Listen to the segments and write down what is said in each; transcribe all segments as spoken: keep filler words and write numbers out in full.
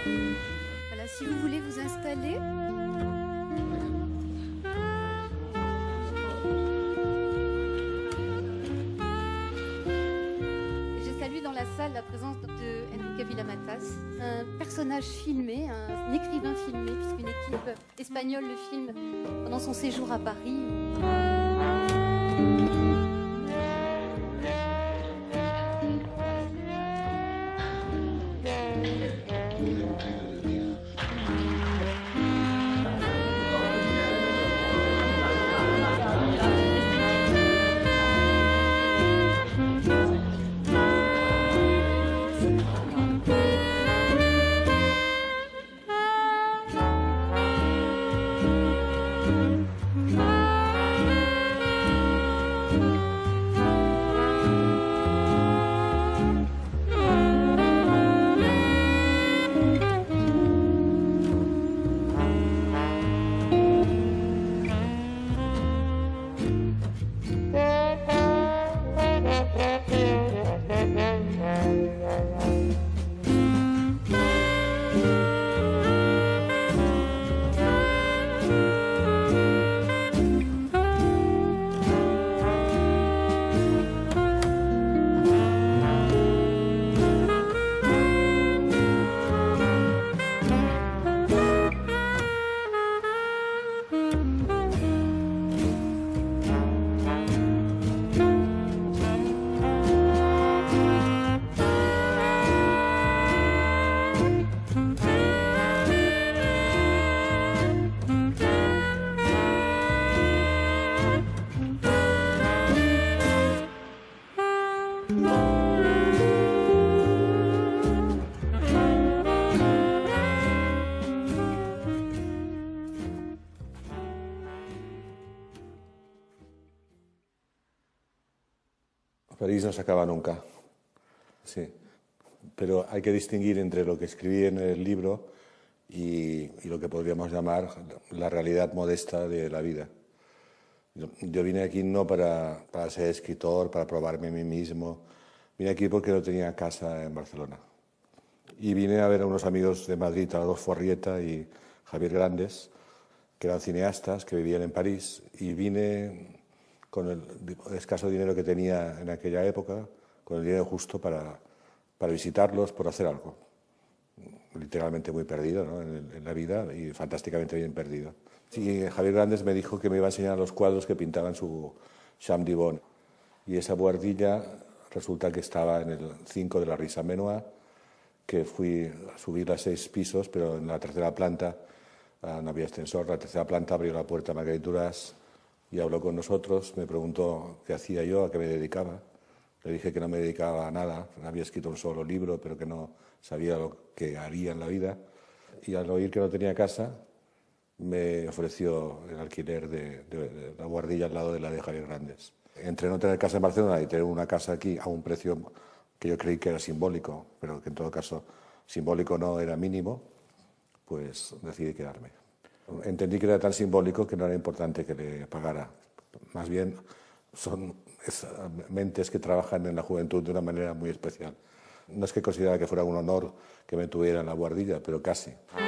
Voilà, si vous voulez vous installer. J'ai salué dans la salle la présence de Enrique Villamatas, un personnage filmé, un écrivain filmé, puisqu'une équipe espagnole le filme pendant son séjour à Paris. París no se acaba nunca, sí, pero hay que distinguir entre lo que escribí en el libro y, y lo que podríamos llamar la realidad modesta de la vida. Yo, yo vine aquí no para, para ser escritor, para probarme a mí mismo, vine aquí porque no tenía casa en Barcelona. Y vine a ver a unos amigos de Madrid, Adolfo Arrieta y Javier Grandes, que eran cineastas, que vivían en París, y vine con el escaso dinero que tenía en aquella época, con el dinero justo para, para visitarlos, por hacer algo. Literalmente muy perdido, ¿no?, en, en la vida, y fantásticamente bien perdido. Y Javier Grandes me dijo que me iba a enseñar los cuadros que pintaba en su Champ de Bon. Y esa buhardilla resulta que estaba en el cinco de la Rue Saint-Benoît, que fui a subir a seis pisos, pero en la tercera planta no había ascensor. La tercera planta abrió la puerta a Marguerite Duras y habló con nosotros, me preguntó qué hacía yo, a qué me dedicaba. Le dije que no me dedicaba a nada, había escrito un solo libro, pero que no sabía lo que haría en la vida. Y al oír que no tenía casa, me ofreció el alquiler de, de, de la buhardilla al lado de la de Javier Grandes. Entre no tener casa en Barcelona y tener una casa aquí a un precio que yo creí que era simbólico, pero que en todo caso simbólico no, era mínimo, pues decidí quedarme. Entendí que era tan simbólico que no era importante que le pagara. Más bien son mentes que trabajan en la juventud de una manera muy especial. No es que considerara que fuera un honor que me tuviera en la buhardilla, pero casi.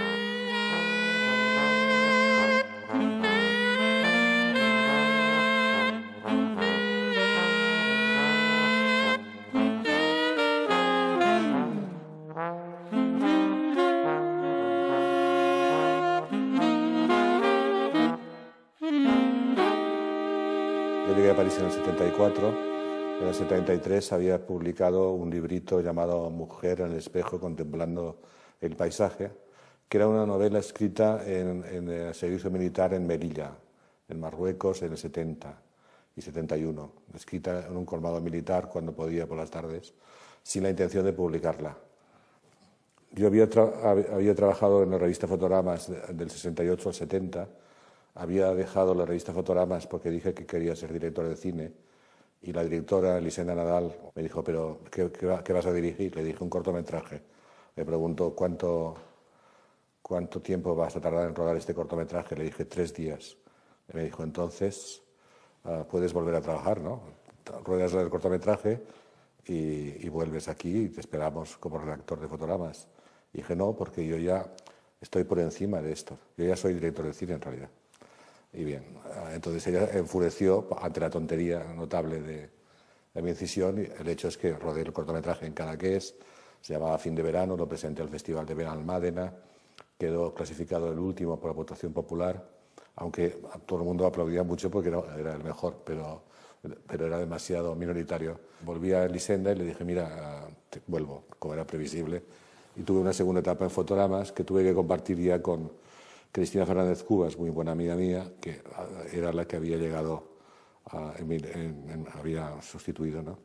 Yo llegué a París en el setenta y cuatro, en el setenta y tres había publicado un librito llamado Mujer en el espejo contemplando el paisaje, que era una novela escrita en, en el servicio militar en Melilla, en Marruecos, en el setenta y setenta y uno, escrita en un colmado militar cuando podía por las tardes, sin la intención de publicarla. Yo había, tra había trabajado en la revista Fotogramas del sesenta y ocho al setenta, había dejado la revista Fotogramas porque dije que quería ser director de cine, y la directora, Elisenda Nadal, me dijo, ¿pero qué, qué, qué vas a dirigir? Le dije, un cortometraje. Me preguntó, ¿cuánto, ¿cuánto tiempo vas a tardar en rodar este cortometraje? Le dije, tres días. Y me dijo, entonces, uh, puedes volver a trabajar, ¿no? Ruedas el cortometraje y, y vuelves aquí y te esperamos como redactor de Fotogramas. Y dije, no, porque yo ya estoy por encima de esto. Yo ya soy director de cine en realidad. Y bien, entonces ella enfureció ante la tontería notable de, de mi incisión. Y el hecho es que rodé el cortometraje en Cadaqués, se llamaba Fin de verano, lo presenté al Festival de Benalmádena, quedó clasificado el último por la votación popular, aunque todo el mundo aplaudía mucho porque era, era el mejor, pero, pero era demasiado minoritario. Volví a Elisenda y le dije, mira, te vuelvo, como era previsible, y tuve una segunda etapa en Fotogramas que tuve que compartir ya con Cristina Fernández Cubas, muy buena amiga mía, que era la que había llegado, a, en, en, en, había sustituido, ¿no?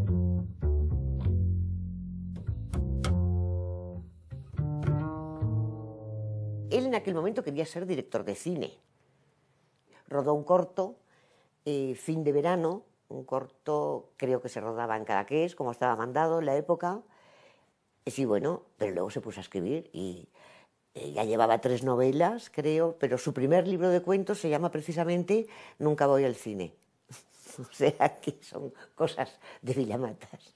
Él en aquel momento quería ser director de cine. Rodó un corto, eh, Fin de verano, un corto creo que se rodaba en Cadaqués, como estaba mandado en la época. Y sí, bueno, pero luego se puso a escribir y eh, ya llevaba tres novelas, creo, pero su primer libro de cuentos se llama precisamente Nunca voy al cine. O sea que son cosas de Villamatas.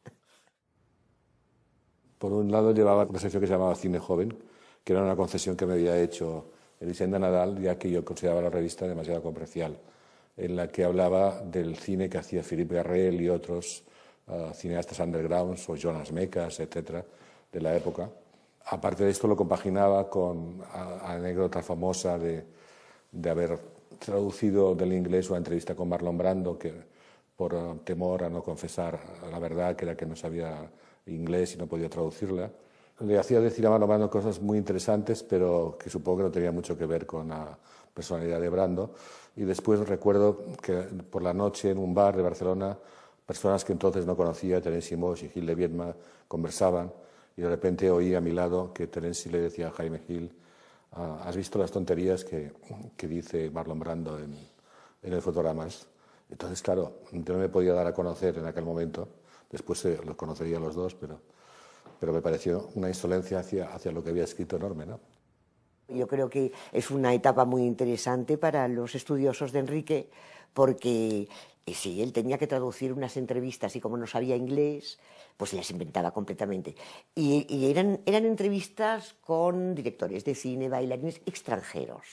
Por un lado llevaba una sección que se llamaba Cine Joven, que era una concesión que me había hecho Elisenda Nadal, ya que yo consideraba la revista demasiado comercial, en la que hablaba del cine que hacía Philippe Garrel y otros uh, cineastas undergrounds, o Jonas Mekas, etcétera, de la época. Aparte de esto, lo compaginaba con a, anécdota famosa de, de haber traducido del inglés una entrevista con Marlon Brando, que por uh, temor a no confesar la verdad, que era que no sabía inglés y no podía traducirla. Le hacía decir a Marlon Brando cosas muy interesantes, pero que supongo que no tenía mucho que ver con la personalidad de Brando. Y después recuerdo que por la noche en un bar de Barcelona, personas que entonces no conocía, Terence Moix y Gil de Viedma, conversaban, y de repente oí a mi lado que Terence le decía a Jaime Gil, ¿has visto las tonterías que, que dice Marlon Brando en, en el Fotogramas? Entonces, claro, yo no me podía dar a conocer en aquel momento, después eh, los conocería los dos, pero... pero me pareció una insolencia hacia, hacia lo que había escrito enorme, ¿no? Yo creo que es una etapa muy interesante para los estudiosos de Enrique, porque eh, sí, él tenía que traducir unas entrevistas y como no sabía inglés, pues las inventaba completamente. Y, y eran, eran entrevistas con directores de cine, bailarines extranjeros.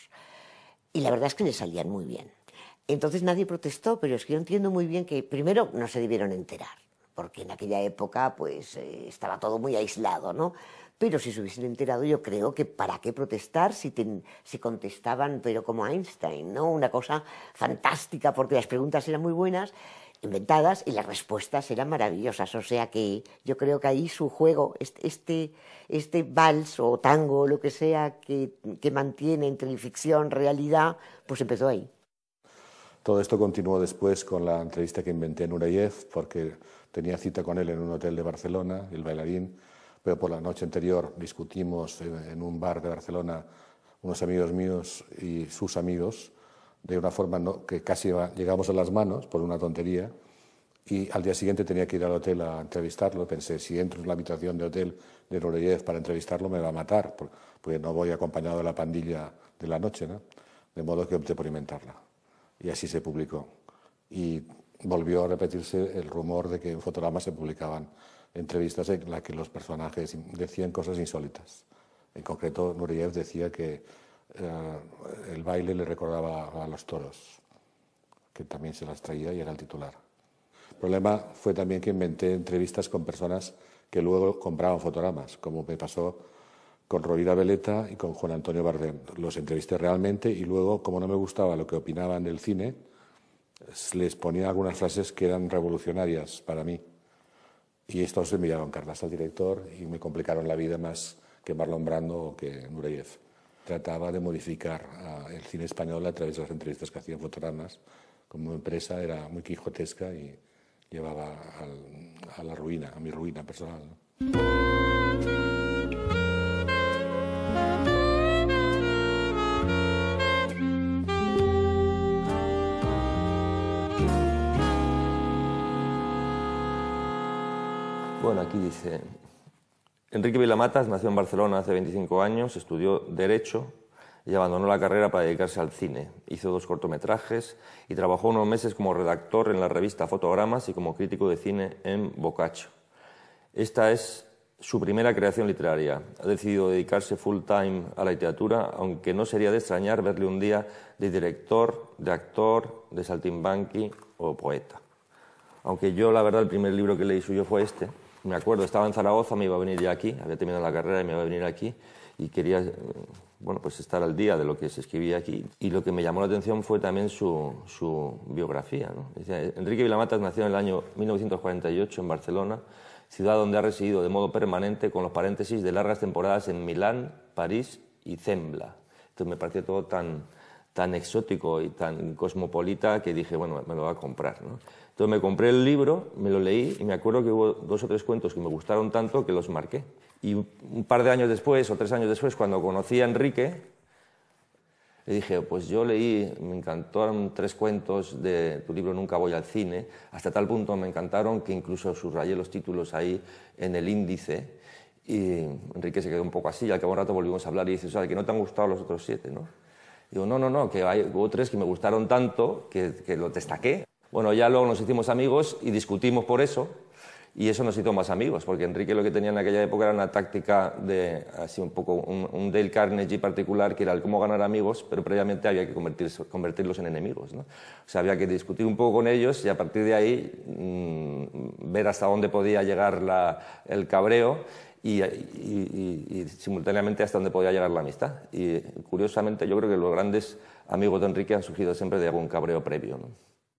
Y la verdad es que le salían muy bien. Entonces nadie protestó, pero es que yo entiendo muy bien que primero no se debieron enterar, porque en aquella época pues eh, estaba todo muy aislado, ¿no? Pero si se hubiesen enterado, yo creo que para qué protestar si, ten, si contestaban, pero como Einstein, ¿no? Una cosa fantástica, porque las preguntas eran muy buenas, inventadas, y las respuestas eran maravillosas. O sea que yo creo que ahí su juego, este, este, este vals o tango, lo que sea, que, que mantiene entre ficción, realidad, pues empezó ahí. Todo esto continuó después con la entrevista que inventé en Nureyev, porque tenía cita con él en un hotel de Barcelona, el bailarín, pero por la noche anterior discutimos en un bar de Barcelona unos amigos míos y sus amigos, de una forma no, que casi llegamos a las manos por una tontería, y al día siguiente tenía que ir al hotel a entrevistarlo. Pensé, si entro en la habitación de hotel de Nureyev para entrevistarlo me va a matar, porque no voy acompañado de la pandilla de la noche, ¿no? De modo que opté por inventarla. Y así se publicó. Y volvió a repetirse el rumor de que en Fotogramas se publicaban entrevistas en las que los personajes decían cosas insólitas. En concreto, Nureyev decía que eh, el baile le recordaba a los toros, que también se las traía y era el titular. El problema fue también que inventé entrevistas con personas que luego compraban Fotogramas, como me pasó con Rovira Veleta y con Juan Antonio Bardem. Los entrevisté realmente y luego, como no me gustaba lo que opinaban del cine, les ponía algunas frases que eran revolucionarias para mí. Y estos enviaron cartas al director y me complicaron la vida más que Marlon Brando o que Nureyev. Trataba de modificar uh, el cine español a través de las entrevistas que hacían Fotogramas. Como empresa era muy quijotesca y llevaba al, a la ruina, a mi ruina personal, ¿no? Bueno, aquí dice, Enrique Villamatas nació en Barcelona hace veinticinco años, estudió Derecho y abandonó la carrera para dedicarse al cine. Hizo dos cortometrajes y trabajó unos meses como redactor en la revista Fotogramas y como crítico de cine en Boccaccio. Esta es su primera creación literaria. Ha decidido dedicarse full time a la literatura, aunque no sería de extrañar verle un día de director, de actor, de saltimbanqui o poeta. Aunque yo, la verdad, el primer libro que leí suyo fue este. Me acuerdo, estaba en Zaragoza, me iba a venir ya aquí, había terminado la carrera y me iba a venir aquí, y quería bueno, pues estar al día de lo que se escribía aquí. Y lo que me llamó la atención fue también su, su biografía, ¿no? Decía, Enrique Vila-Matas nació en el año mil novecientos cuarenta y ocho en Barcelona, ciudad donde ha residido de modo permanente, con los paréntesis de largas temporadas en Milán, París y Zembla. Entonces me pareció todo tan, tan exótico y tan cosmopolita que dije, bueno, me lo voy a comprar, ¿no? Entonces me compré el libro, me lo leí y me acuerdo que hubo dos o tres cuentos que me gustaron tanto que los marqué. Y un par de años después, o tres años después, cuando conocí a Enrique, le dije, pues yo leí, me encantaron tres cuentos de tu libro Nunca voy al cine, hasta tal punto me encantaron que incluso subrayé los títulos ahí en el índice, y Enrique se quedó un poco así, y al cabo de un rato volvimos a hablar y dice, o sea, que no te han gustado los otros siete, ¿no? Digo, no, no, no, que hay, hubo tres que me gustaron tanto que, que los destaqué. Bueno, ya luego nos hicimos amigos y discutimos por eso, y eso nos hizo más amigos, porque Enrique lo que tenía en aquella época era una táctica de, así un poco, un, un Dale Carnegie particular, que era el cómo ganar amigos, pero previamente había que convertirlos en enemigos, ¿no? O sea, había que discutir un poco con ellos y a partir de ahí mmm, ver hasta dónde podía llegar la, el cabreo y, y, y, y simultáneamente hasta dónde podía llegar la amistad. Y curiosamente yo creo que los grandes amigos de Enrique han surgido siempre de algún cabreo previo, ¿no?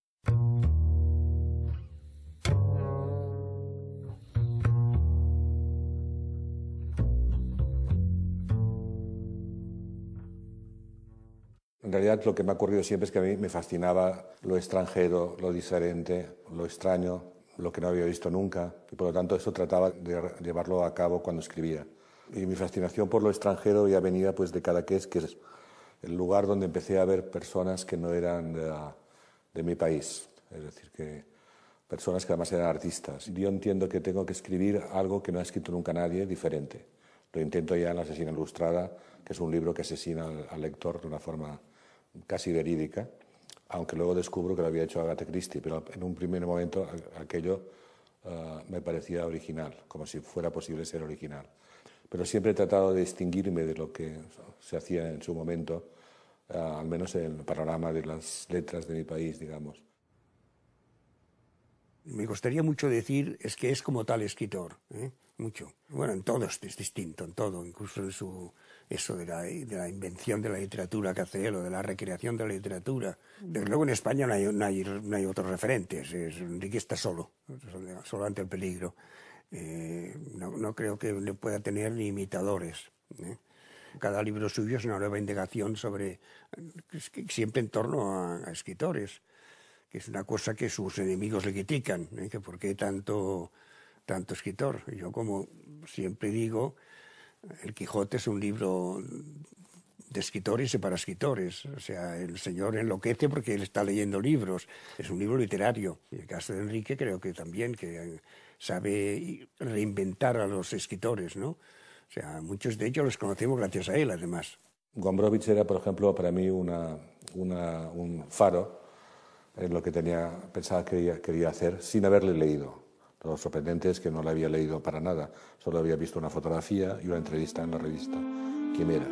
En realidad lo que me ha ocurrido siempre es que a mí me fascinaba lo extranjero, lo diferente, lo extraño, lo que no había visto nunca, y por lo tanto eso trataba de llevarlo a cabo cuando escribía. Y mi fascinación por lo extranjero ya venía pues de Cadaqués, que es el lugar donde empecé a ver personas que no eran de, de mi país, es decir, que personas que además eran artistas. Yo entiendo que tengo que escribir algo que no ha escrito nunca nadie diferente. Lo intento ya en La asesina ilustrada, que es un libro que asesina al, al lector de una forma casi verídica, aunque luego descubro que lo había hecho Agatha Christie, pero en un primer momento aquello uh, me parecía original, como si fuera posible ser original. Pero siempre he tratado de distinguirme de lo que se hacía en su momento, uh, al menos en el panorama de las letras de mi país, digamos. Me gustaría mucho decir es que es como tal escritor, ¿eh? Mucho. Bueno, en todo es distinto, en todo, incluso en su, eso de la, de la invención de la literatura que hace él, o de la recreación de la literatura. Desde luego en España no hay, no hay, no hay otros referentes, es, Enrique está solo, solo ante el peligro. Eh, no, no creo que le pueda tener ni imitadores, ¿eh? Cada libro suyo es una nueva indagación sobre, siempre en torno a, a escritores, que es una cosa que sus enemigos le critican, ¿eh? Que por qué tanto, tanto escritor. Yo, como siempre digo, El Quijote es un libro de escritores y para escritores. O sea, el señor enloquece porque él está leyendo libros. Es un libro literario. En el caso de Enrique creo que también, que sabe reinventar a los escritores, ¿no? O sea, muchos de ellos los conocemos gracias a él, además. Gombrowicz era, por ejemplo, para mí una, una, un faro en lo que tenía, pensaba que quería, quería hacer sin haberle leído. Lo sorprendente es que no la había leído para nada, solo había visto una fotografía y una entrevista en la revista Quimera.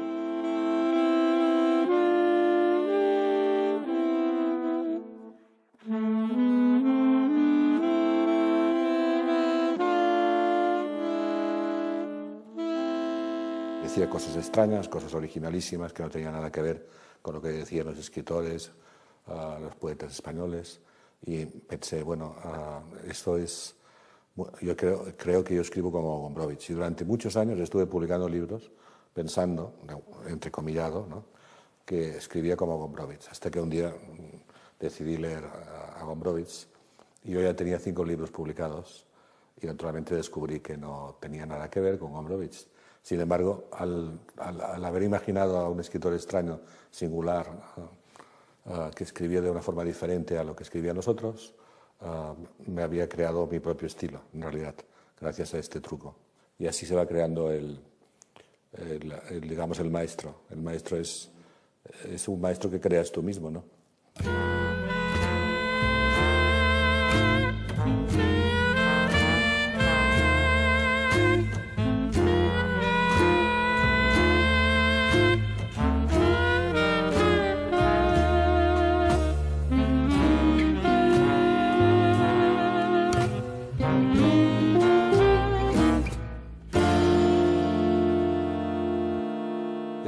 Decía cosas extrañas, cosas originalísimas que no tenían nada que ver con lo que decían los escritores, uh, los poetas españoles, y pensé, bueno, uh, esto es... Yo creo, creo que yo escribo como Gombrowicz, y durante muchos años estuve publicando libros pensando, entrecomillado, ¿no?, que escribía como Gombrowicz, hasta que un día decidí leer a, a Gombrowicz, y yo ya tenía cinco libros publicados, y naturalmente descubrí que no tenía nada que ver con Gombrowicz. Sin embargo, al, al, al haber imaginado a un escritor extraño, singular, uh, uh, que escribía de una forma diferente a lo que escribían los otros, uh, me había creado mi propio estilo, en realidad, gracias a este truco. Y así se va creando el, el, el digamos, el maestro. El maestro es, es un maestro que creas tú mismo, ¿no?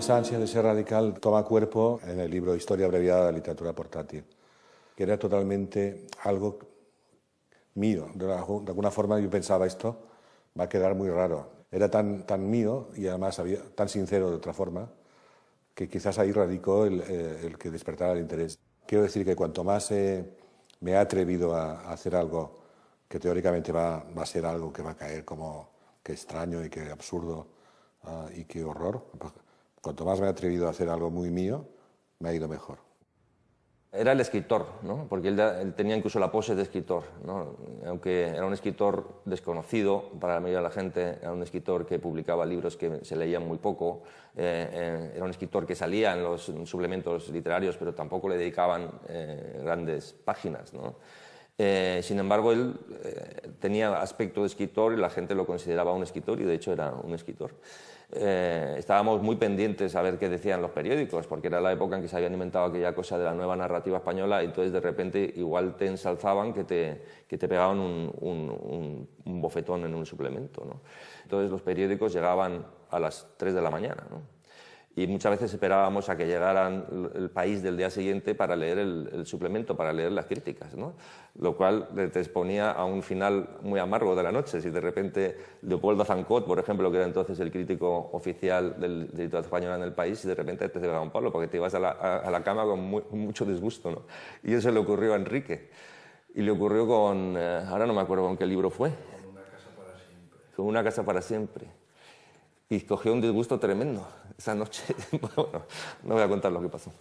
Esa ansia de ser radical toma cuerpo en el libro Historia abreviada de la literatura portátil, que era totalmente algo mío. De, la, de alguna forma yo pensaba, esto va a quedar muy raro. Era tan, tan mío y además había, tan sincero de otra forma, que quizás ahí radicó el, el que despertara el interés. Quiero decir que cuanto más eh, me he atrevido a, a hacer algo que teóricamente va, va a ser algo que va a caer como que extraño y que absurdo uh, y que horror, pues, cuanto más me he atrevido a hacer algo muy mío, me ha ido mejor. Era el escritor, ¿no? Porque él, él tenía incluso la pose de escritor, ¿no? Aunque era un escritor desconocido para la mayoría de la gente, era un escritor que publicaba libros que se leían muy poco, eh, eh, era un escritor que salía en los suplementos literarios, pero tampoco le dedicaban eh, grandes páginas, ¿no? Eh, sin embargo, él eh, tenía aspecto de escritor y la gente lo consideraba un escritor, y de hecho era un escritor. Eh, estábamos muy pendientes a ver qué decían los periódicos, porque era la época en que se habían inventado aquella cosa de la nueva narrativa española, y entonces de repente igual te ensalzaban que te, que te pegaban un, un, un, un bofetón en un suplemento, ¿no? Entonces los periódicos llegaban a las tres de la mañana, ¿no? Y muchas veces esperábamos a que llegaran el País del día siguiente para leer el, el suplemento, para leer las críticas, ¿no? Lo cual te exponía a un final muy amargo de la noche. Si de repente Leopoldo Zancot, por ejemplo, que era entonces el crítico oficial del, de literatura española en el país, y de repente te pegaba un palo porque te ibas a la, a, a la cama con muy, mucho disgusto, ¿no? Y eso le ocurrió a Enrique. Y le ocurrió con, eh, ahora no me acuerdo con qué libro fue. Con Una casa para siempre. Con Una casa para siempre. Y cogió un disgusto tremendo esa noche. Bueno, no voy a contar lo que pasó.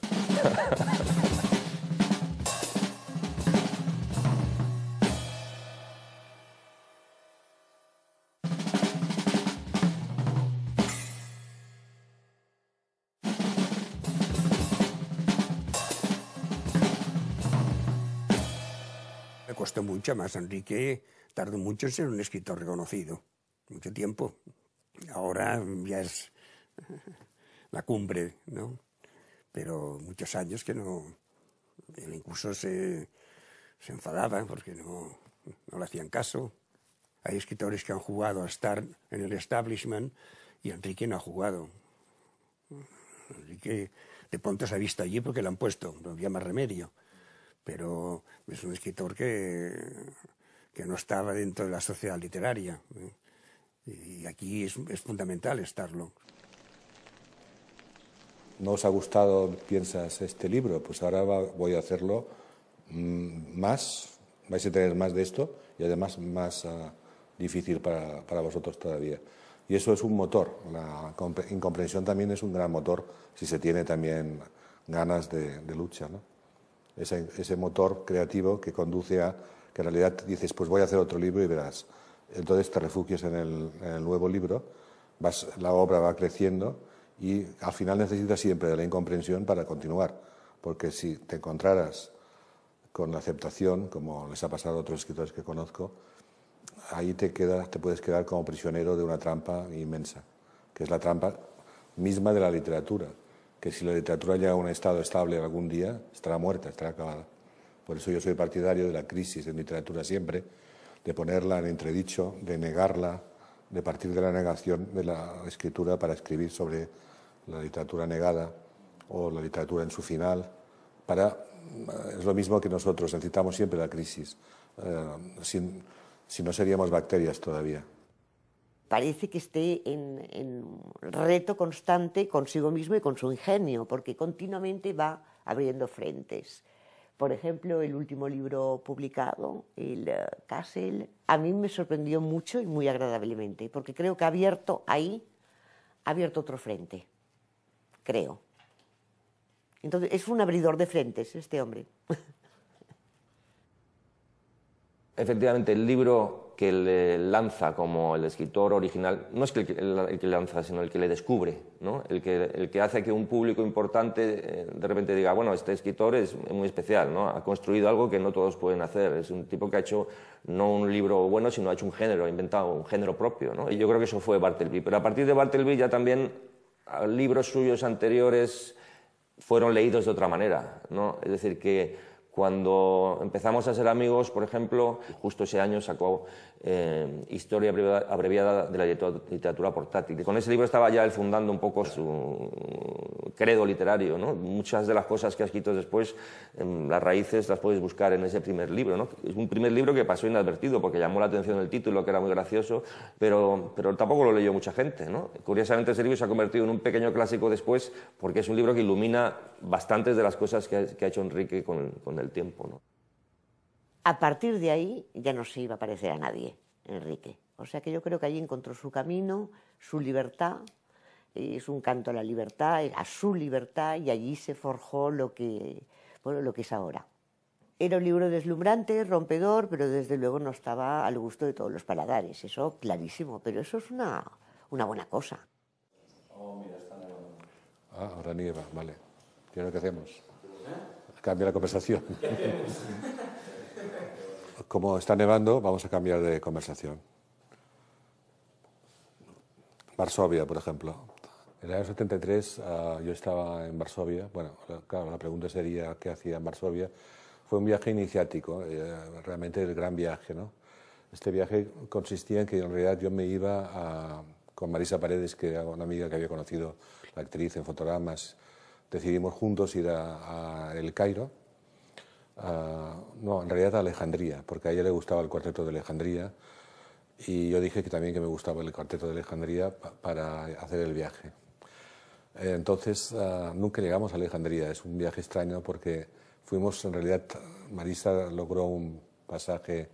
Me costó mucho, más Enrique tardó mucho en ser un escritor reconocido. Mucho tiempo. Ahora ya es la cumbre, ¿no? Pero muchos años que no... Él incluso se, se enfadaba porque no, no le hacían caso. Hay escritores que han jugado a estar en el establishment y Enrique no ha jugado. Enrique de pronto se ha visto allí porque le han puesto, no había más remedio. Pero es un escritor que, que no estaba dentro de la sociedad literaria, ¿eh? Y aquí es, es fundamental estarlo. ¿No os ha gustado, piensas, este libro? Pues ahora va, voy a hacerlo mmm, más, vais a tener más de esto y además más uh, difícil para, para vosotros todavía. Y eso es un motor, la incomprensión también es un gran motor si se tiene también ganas de, de lucha, ¿no? Ese, ese motor creativo que conduce a que en realidad dices, pues voy a hacer otro libro y verás. Entonces te refugias en el, en el nuevo libro, vas, la obra va creciendo y al final necesitas siempre de la incomprensión para continuar, porque si te encontraras con la aceptación, como les ha pasado a otros escritores que conozco, ahí te, quedas, te puedes quedar como prisionero de una trampa inmensa, que es la trampa misma de la literatura, que si la literatura llega a un estado estable algún día, estará muerta, estará acabada. Por eso yo soy partidario de la crisis en literatura siempre, de ponerla en entredicho, de negarla, de partir de la negación de la escritura para escribir sobre la literatura negada o la literatura en su final. Para, es lo mismo que nosotros, necesitamos siempre la crisis, eh, si, si no seríamos bacterias todavía. Parece que esté en, en reto constante consigo mismo y con su ingenio, porque continuamente va abriendo frentes. Por ejemplo, el último libro publicado, el uh, Castle, a mí me sorprendió mucho y muy agradablemente, porque creo que ha abierto ahí, ha abierto otro frente, creo. Entonces, es un abridor de frentes este hombre. Efectivamente, el libro que le lanza como el escritor original, no es que el que, el, el que le lanza, sino el que le descubre, ¿no? el, que, el que hace que un público importante eh, de repente diga, bueno, este escritor es muy especial, ¿no? Ha construido algo que no todos pueden hacer, es un tipo que ha hecho no un libro bueno, sino ha hecho un género, ha inventado un género propio, ¿no? Y yo creo que eso fue Bartleby, pero a partir de Bartleby ya también libros suyos anteriores fueron leídos de otra manera, ¿no? Es decir, que Cuando empezamos a ser amigos, por ejemplo, justo ese año sacó eh, Historia abreviada de la literatura portátil. Y con ese libro estaba ya él fundando un poco su credo literario, ¿no? Muchas de las cosas que ha escrito después, eh, las raíces las puedes buscar en ese primer libro, ¿no? Es un primer libro que pasó inadvertido porque llamó la atención el título, que era muy gracioso, pero, pero tampoco lo leyó mucha gente, ¿no? Curiosamente ese libro se ha convertido en un pequeño clásico después porque es un libro que ilumina bastantes de las cosas que ha, que ha hecho Enrique con, con el tiempo, ¿no? A partir de ahí ya no se iba a parecer a nadie, Enrique. O sea que yo creo que allí encontró su camino, su libertad, y es un canto a la libertad, a su libertad, y allí se forjó lo que, bueno, lo que es ahora. Era un libro deslumbrante, rompedor, pero desde luego no estaba al gusto de todos los paladares, eso clarísimo, pero eso es una, una buena cosa. Oh, mira, está nevando. Ah, ahora nieva, vale. ¿Qué es lo que hacemos? Cambia la conversación. Como está nevando, vamos a cambiar de conversación. Varsovia, por ejemplo. En el año setenta y tres uh, yo estaba en Varsovia. Bueno, claro, la pregunta sería ¿qué hacía en Varsovia? Fue un viaje iniciático, eh, realmente el gran viaje, ¿no? Este viaje consistía en que en realidad yo me iba a, con Marisa Paredes, que era una amiga que había conocido, la actriz en Fotogramas. Decidimos juntos ir a, a El Cairo. Uh, no, en realidad a Alejandría, porque a ella le gustaba el cuarteto de Alejandría y yo dije que también que me gustaba el cuarteto de Alejandría pa para hacer el viaje. Eh, entonces uh, nunca llegamos a Alejandría, es un viaje extraño porque fuimos, en realidad Marisa logró un pasaje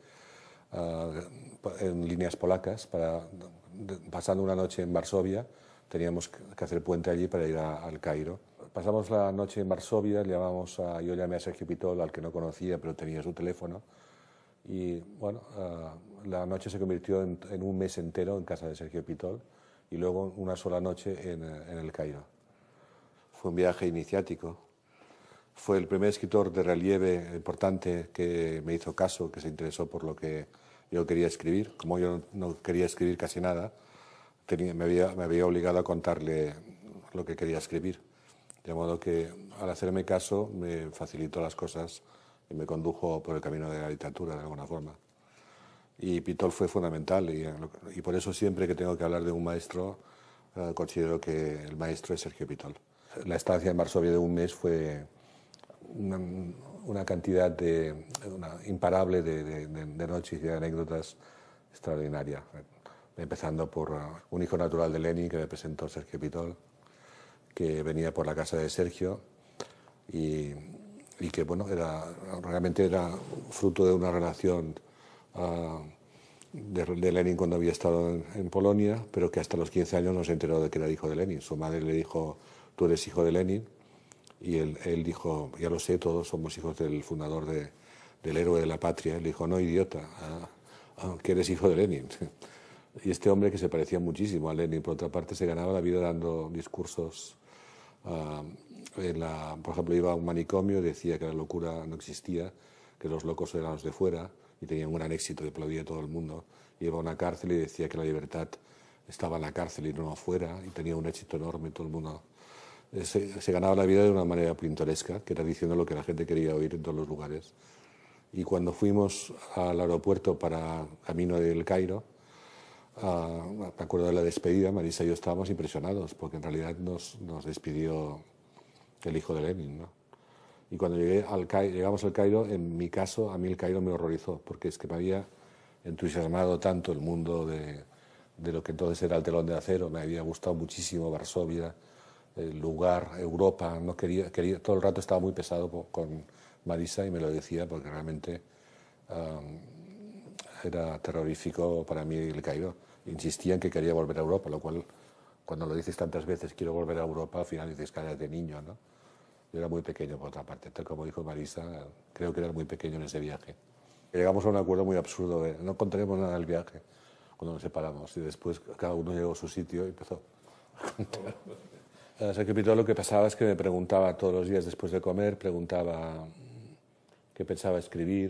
uh, en líneas polacas, para, de, pasando una noche en Varsovia, teníamos que hacer puente allí para ir a, al Cairo. Pasamos la noche en Varsovia, llamamos a, yo llamé a Sergio Pitol, al que no conocía, pero tenía su teléfono. Y bueno, uh, la noche se convirtió en, en un mes entero en casa de Sergio Pitol y luego una sola noche en, en El Cairo. Fue un viaje iniciático. Fue el primer escritor de relieve importante que me hizo caso, que se interesó por lo que yo quería escribir. Como yo no quería escribir casi nada, tenía, me, había, me había obligado a contarle lo que quería escribir. De modo que, al hacerme caso, me facilitó las cosas y me condujo por el camino de la literatura, de alguna forma. Y Pitol fue fundamental, y, y por eso siempre que tengo que hablar de un maestro, eh, considero que el maestro es Sergio Pitol. La estancia en Varsovia de un mes fue una, una cantidad de, una, imparable de, de, de, de noches y de anécdotas extraordinaria. Empezando por uh, un hijo natural de Lenin que me presentó Sergio Pitol, que venía por la casa de Sergio y, y que bueno, era, realmente era fruto de una relación uh, de, de Lenin cuando había estado en, en Polonia, pero que hasta los quince años no se enteró de que era hijo de Lenin. Su madre le dijo, tú eres hijo de Lenin, y él, él dijo, ya lo sé, todos somos hijos del fundador de, del héroe de la patria. Él dijo, no, idiota, uh, uh, que eres hijo de Lenin. Y este hombre, que se parecía muchísimo a Lenin, por otra parte, se ganaba la vida dando discursos. Uh, en la, por ejemplo, iba a un manicomio y decía que la locura no existía, que los locos eran los de fuera, y tenía un gran éxito, y aplaudía a todo el mundo. Iba a una cárcel y decía que la libertad estaba en la cárcel y no afuera, y tenía un éxito enorme, todo el mundo. Se, se ganaba la vida de una manera pintoresca, que era diciendo lo que la gente quería oír en todos los lugares. Y cuando fuimos al aeropuerto para camino del Cairo, Uh, me acuerdo de la despedida, Marisa y yo estábamos impresionados porque en realidad nos, nos despidió el hijo de Lenin, ¿no? Y cuando llegué al Cairo, llegamos al Cairo, en mi caso, a mí el Cairo me horrorizó porque es que me había entusiasmado tanto el mundo de, de lo que entonces era el telón de acero, me había gustado muchísimo Varsovia, el lugar, Europa, no quería, quería, todo el rato estaba muy pesado con Marisa y me lo decía porque realmente um, era terrorífico para mí el Cairo. Insistía en que quería volver a Europa, lo cual, cuando lo dices tantas veces, quiero volver a Europa, al final dices, cállate niño, ¿no? Yo era muy pequeño, por otra parte, tal como dijo Marisa, creo que era muy pequeño en ese viaje. Llegamos a un acuerdo muy absurdo de no contaremos nada del viaje cuando nos separamos, y después cada uno llegó a su sitio y empezó a contar. O sea, que todo lo que pasaba es que me preguntaba todos los días después de comer, preguntaba qué pensaba escribir,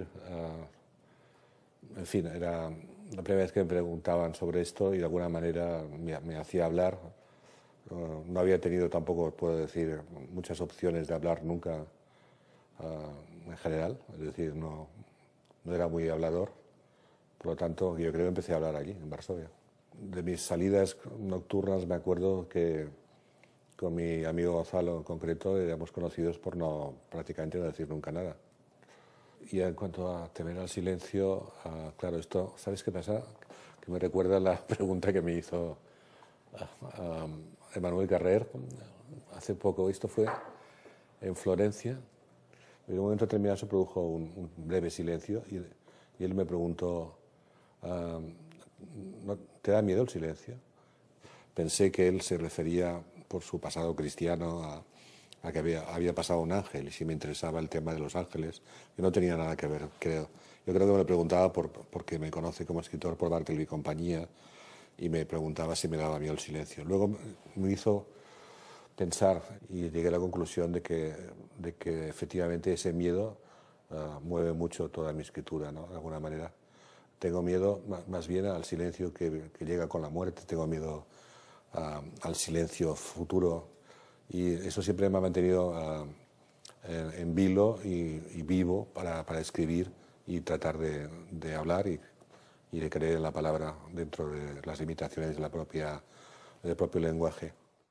uh, en fin, era la primera vez que me preguntaban sobre esto y de alguna manera me, me hacía hablar. Uh, no había tenido tampoco, puedo decir, muchas opciones de hablar nunca uh, en general, es decir, no, no era muy hablador, por lo tanto yo creo que empecé a hablar allí, en Varsovia. De mis salidas nocturnas me acuerdo que con mi amigo Gonzalo en concreto éramos conocidos por no prácticamente no decir nunca nada. Y en cuanto a temer al silencio, uh, claro, esto, ¿sabes qué pasa? Que me recuerda la pregunta que me hizo uh, um, Emmanuel Carrer hace poco. Esto fue en Florencia. En un momento determinado se produjo un, un breve silencio y, y él me preguntó, uh, ¿no te da miedo el silencio? Pensé que él se refería por su pasado cristiano a, a que había, había pasado un ángel y si me interesaba el tema de los ángeles, que no tenía nada que ver, creo. Yo creo que me lo preguntaba por, porque me conoce como escritor por Bartleby y compañía y me preguntaba si me daba miedo el silencio. Luego me hizo pensar y llegué a la conclusión de que, de que efectivamente ese miedo uh, mueve mucho toda mi escritura, ¿no? De alguna manera. Tengo miedo más bien al silencio que, que llega con la muerte, tengo miedo uh, al silencio futuro y eso siempre me ha mantenido uh, en, en vilo y, y vivo para, para escribir y tratar de, de hablar y, y de creer en la palabra dentro de las limitaciones de la propia, del propio lenguaje.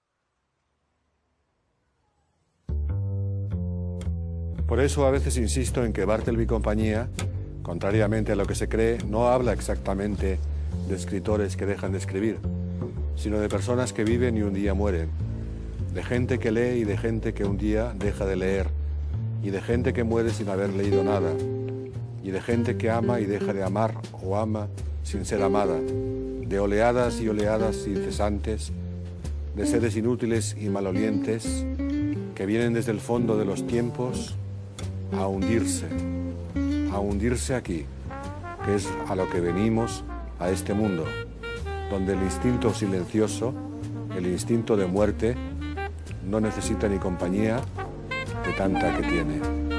Por eso a veces insisto en que Bartleby y compañía, contrariamente a lo que se cree, no habla exactamente de escritores que dejan de escribir, sino de personas que viven y un día mueren, de gente que lee y de gente que un día deja de leer, y de gente que muere sin haber leído nada, y de gente que ama y deja de amar o ama sin ser amada, de oleadas y oleadas incesantes, de seres inútiles y malolientes que vienen desde el fondo de los tiempos a hundirse, a hundirse aquí, que es a lo que venimos a este mundo, donde el instinto silencioso, el instinto de muerte, no necesita ni compañía de tanta que tiene.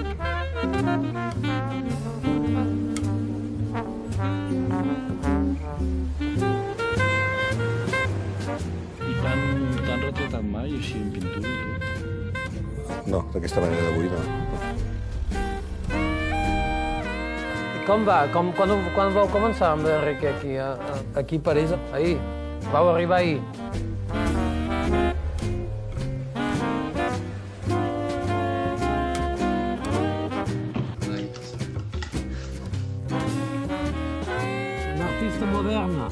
I t'han retratat mai així en pintura? No, d'aquesta manera d'avui no. Com va? Com, quan, quan vau començar amb l'Enrique aquí, a, a, aquí a París? Ahir. Vau arribar ahir. Un artista moderna.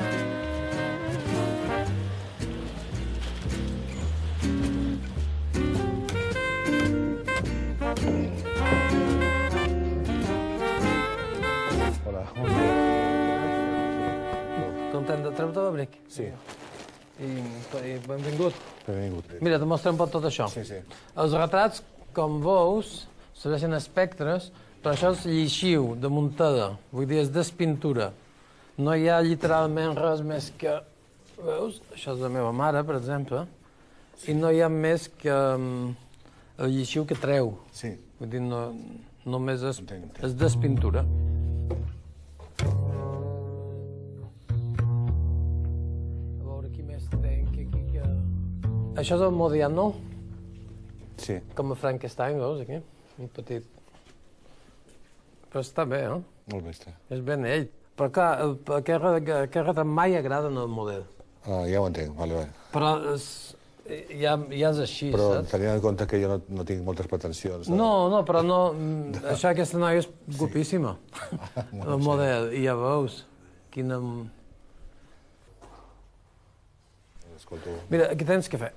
Content de treure-te l'abric? Sí. I, i benvingut. Benvingut. Mira, te mostrem per tot això. Sí, sí. Els retrats, com veus, serveixen espectres, però això és lleixiu, de muntada. Vull dir, és despintura. No hi ha literalment res més que... Veus? Això és la meva mare, per exemple. I no hi ha més que um, el lleixiu que treu. Sí. Vull dir, no, només és, Entenc. és despintura. Això és el Modiano, Sí. com a Frankenstein, veus, aquí? Un petit... Però està bé, eh? Molt bé està. És ben ell. Però clar, el- aquest re- aquest retrat mai agrada en el model. Ah, ja ho entenc, vale, vale. Però és, ja, ja és així, Però saps? tenint en compte que jo no, no tinc moltes pretensions. No, no, però no... mm, Això, aquesta noia és guapíssima, el model. I ja veus, quina... Escolto. Mira, aquí tens cafè.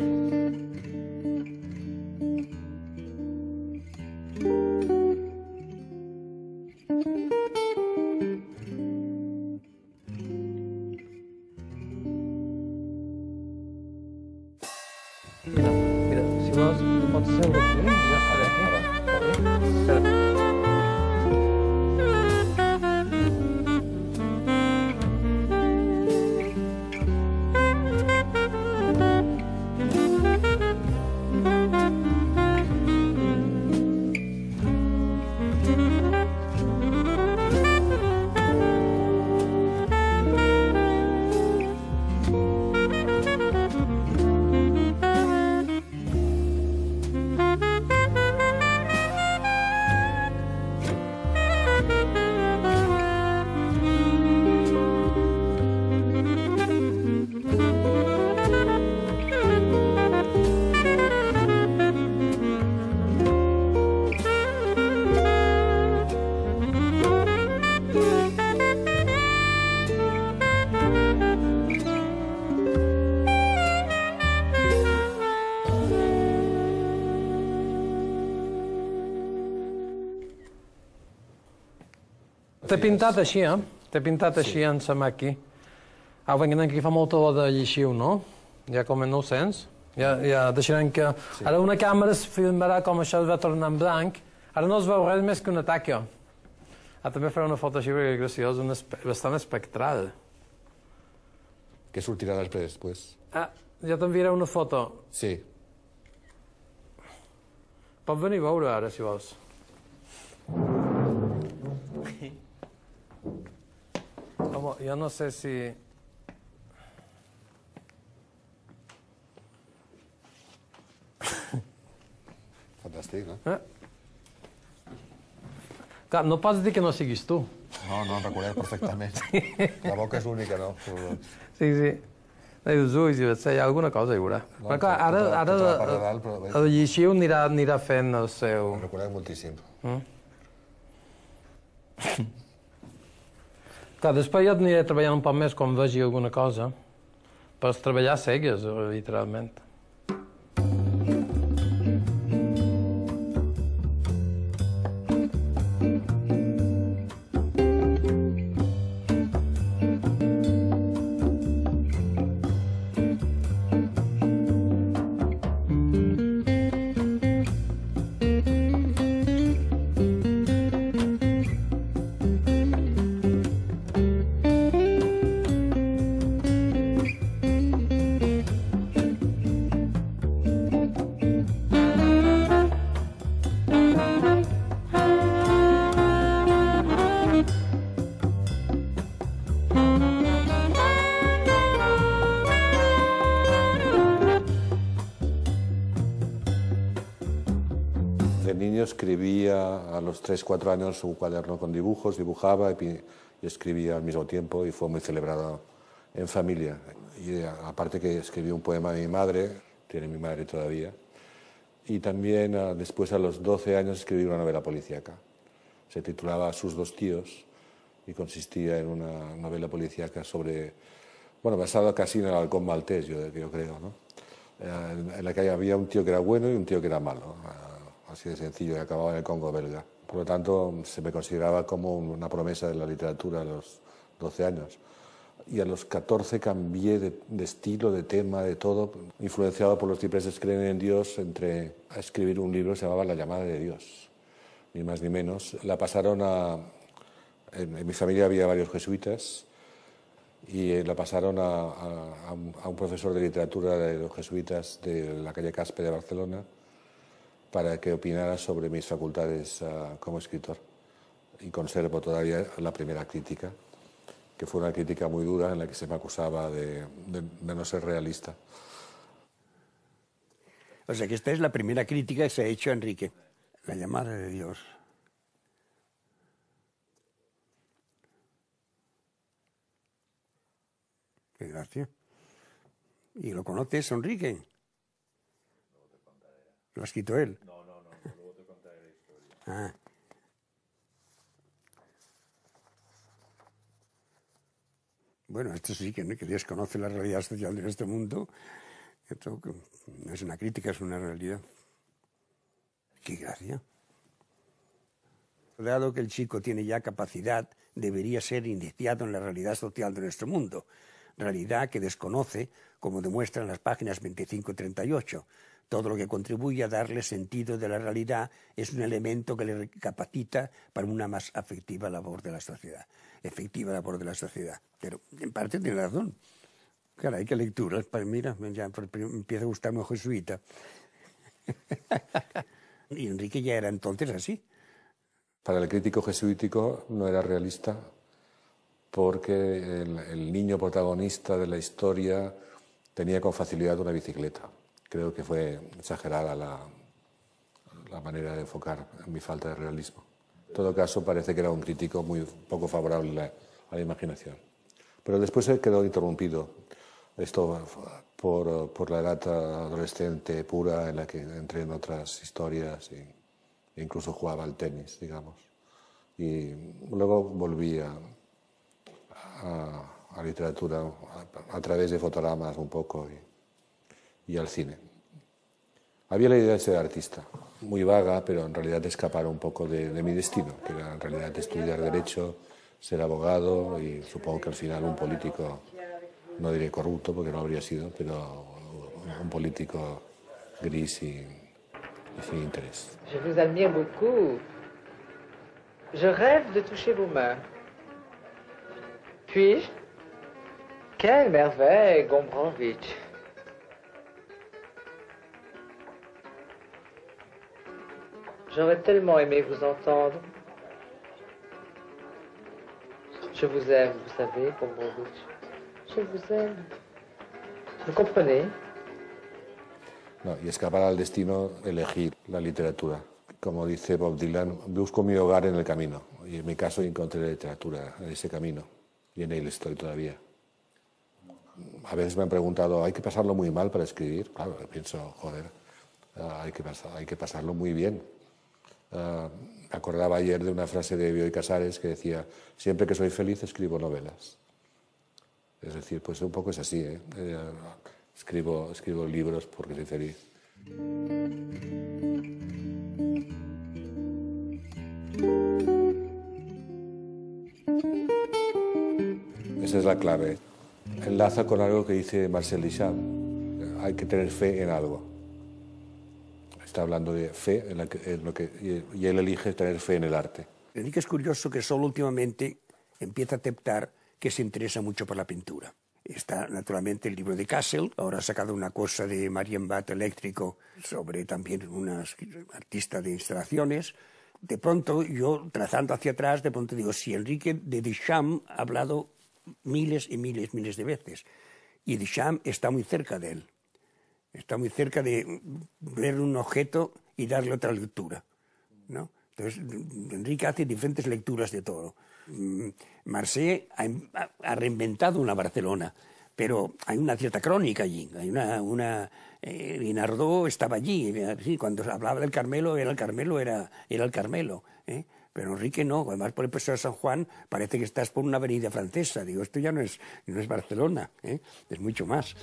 Mira, mira, si vols, tu pots seure aquí i jo estaré aquí. Espera. T'he pintat així, eh? T'he pintat així en sa maqui. Au, venint aquí fa molta olor de lleixiu, no? Ja com no ho sents? Ja, ja deixarem que... Ara una càmera es filmarà com això es va tornar en blanc. Ara no es veu res més que una taca. Ara també faré una foto així perquè és graciós, una espe bastant espectral. Que sortirà després, després. Ah, ja t'enviaré una foto. Sí. Pots venir a veure ara, si vols. Home, jo no sé si... Fantàstic, no? Eh? Clar, no pots dir que no siguis tu. No, no, em reconec perfectament. La boca és única, no? Sí, sí. Els ulls, i hi ha alguna cosa, hi haurà. No, però clar, ara, tota, ara tota la part de dalt, però... el lleixiu anirà, anirà fent el seu... Em reconec moltíssim. Mm? Clar, després jo aniré treballant un poc més quan vegi alguna cosa. Pots treballar cegues, literalment. De niño escribía a los tres, cuatro años un cuaderno con dibujos, dibujaba y, y escribía al mismo tiempo y fue muy celebrado en familia. Y aparte que escribí un poema a mi madre, tiene mi madre todavía, y también después a los doce años escribí una novela policíaca. Se titulaba Sus dos tíos y consistía en una novela policíaca sobre, bueno, basada casi en el halcón maltés, yo, yo creo, ¿no? En la que había un tío que era bueno y un tío que era malo. Así de sencillo, y acababa en el Congo belga. Por lo tanto, se me consideraba como una promesa de la literatura a los doce años. Y a los catorce cambié de, de estilo, de tema, de todo, influenciado por los cipreses creen en Dios, entré a escribir un libro que se llamaba La llamada de Dios, ni más ni menos. La pasaron a... En, en mi familia había varios jesuitas, y la pasaron a, a, a, un, a un profesor de literatura de los jesuitas de la calle Caspe de Barcelona, para que opinara sobre mis facultades uh, como escritor. Y conservo todavía la primera crítica, que fue una crítica muy dura en la que se me acusaba de, de, de no ser realista. O sea que esta es la primera crítica que se ha hecho a Enrique. La llamada de Dios. Qué gracia. ¿Y lo conoces, Enrique? ¿Lo ha escrito él? No, no, no, luego te contaré la historia. Ah. Bueno, esto sí, que, ¿no? que Dios conoce la realidad social de este mundo. Esto no es una crítica, es una realidad. ¡Qué gracia! Dado que el chico tiene ya capacidad, debería ser iniciado en la realidad social de nuestro mundo. Realidad que desconoce, como demuestran las páginas veinticinco y treinta y ocho. Todo lo que contribuye a darle sentido de la realidad es un elemento que le capacita para una más afectiva labor de la sociedad. Efectiva labor de la sociedad. Pero en parte tiene razón. Caray, qué lectura. Mira, ya empieza a gustarme el jesuita. Y Enrique ya era entonces así. Para el crítico jesuítico no era realista porque el, el niño protagonista de la historia tenía con facilidad una bicicleta. Creo que fue exagerada la, la manera de enfocar mi falta de realismo. En todo caso, parece que era un crítico muy poco favorable a la, a la imaginación. Pero después se quedó interrumpido, esto por, por la edad adolescente pura en la que entré en otras historias y, e incluso jugaba al tenis, digamos. Y luego volví a, a, a literatura a, a través de fotogramas un poco y, y al cine. Había la idea de ser artista, muy vaga, pero en realidad de escapar un poco de, de mi destino, que era en realidad estudiar Derecho ser abogado y supongo que al final un político, no diré corrupto porque no habría sido, pero un político gris y, y sin interés. Je vous admire beaucoup. Je rêve de toucher vos mains. Puis-je? Quelle merveille, Gombrowicz. J'aurais tellement aimé vous entendre. Je vous aime, vous savez, Gombrowicz. Je vous aime. ¿Me comprenez? No, y escapar al destino, elegir la literatura. Como dice Bob Dylan, busco mi hogar en el camino. Y en mi caso encontré la literatura en ese camino. Y en él estoy todavía. A veces me han preguntado, ¿hay que pasarlo muy mal para escribir? Claro, pienso, joder, uh, hay, que pasar, hay que pasarlo muy bien. Uh, me acordaba ayer de una frase de Bioy Casares que decía, siempre que soy feliz escribo novelas. Es decir, pues un poco es así, ¿eh? Eh, escribo, escribo libros porque soy feliz. Esa es la clave. Enlaza con algo que dice Marcel Duchamp. Hay que tener fe en algo. Está hablando de fe en, la que, en lo que, y él elige tener fe en el arte. Enrique es curioso que solo últimamente empieza a aceptar que se interesa mucho por la pintura. Está naturalmente el libro de Kassel, ahora ha sacado una cosa de Marienbad eléctrico sobre también unas artistas de instalaciones. De pronto yo, trazando hacia atrás, de pronto digo, si Enrique de Duchamp ha hablado miles y miles, miles de veces, y Duchamp está muy cerca de él. Está muy cerca de ver un objeto y darle otra lectura, ¿no? Entonces, Enrique hace diferentes lecturas de todo. Marseille ha, ha reinventado una Barcelona, pero hay una cierta crónica allí. Hay una, una eh, Guinardó estaba allí, sí, cuando hablaba del Carmelo, era el Carmelo, era, era el Carmelo, ¿eh? Pero Enrique no, además por el Paseo de San Juan parece que estás por una avenida francesa. Digo, esto ya no es, no es Barcelona, ¿eh? Es mucho más.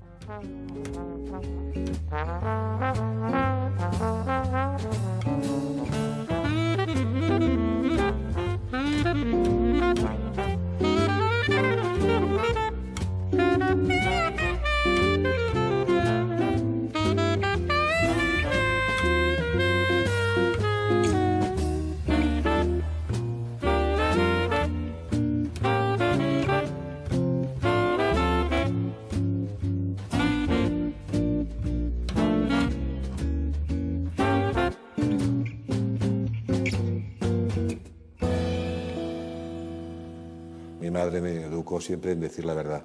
Mi madre me educó siempre en decir la verdad.